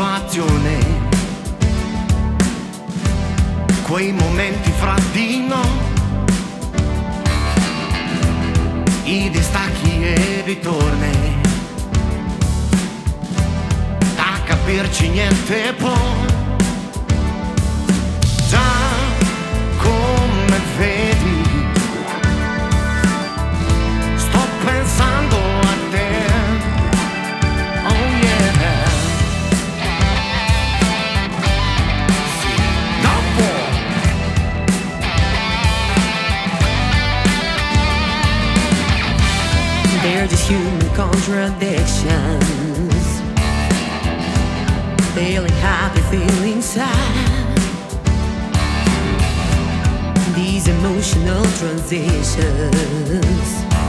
soddisfazione, quei momenti fra di noi, i distacchi e ritorni, a capirci niente poi. Già come vedi, sto pensando a te. Oh yeah. Sì, dopo. They're just human contradictions, feeling happy, feeling sad. These emotional transitions,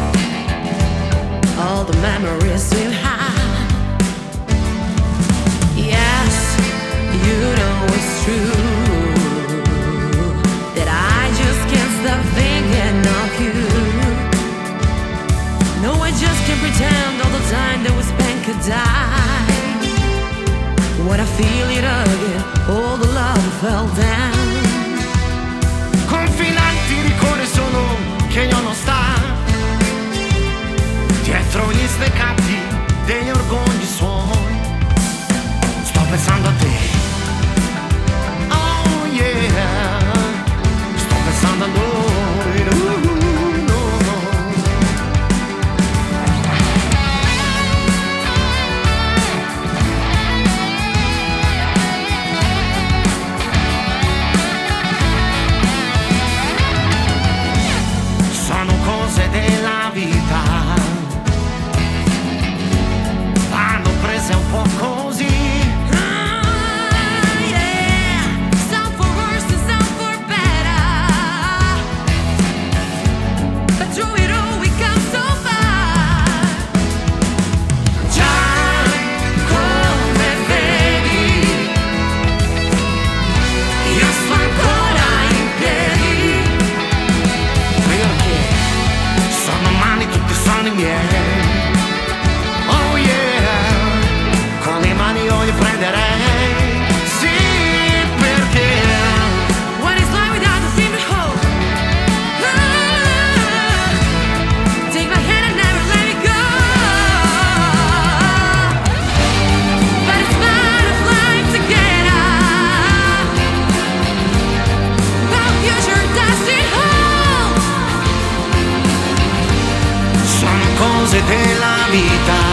all the memories we've had. Yes, you know it's true that I just can't stop thinking of you. No, I just can't pretend all the time that we spent could die. When I feel it again, all the love fell down. Confinanti ricordi sono che io non sta dietro gli steccati degli orgogli suoi. Sto pensando a te. Oh yeah. Sto pensando a noi. Della vita vanno prese un po' così. Yeah, some for worse and some for better, but through it all we come so far. Già come vedi, io sto ancora in piedi, perché sono mani tutte sono miei. Oh yeah, con le mani io li prenderei. Sì, perché What is life without the fear to hold? Take my hand and never let it go. But it's part of life together. Our future doesn't hold. sono cose della vita.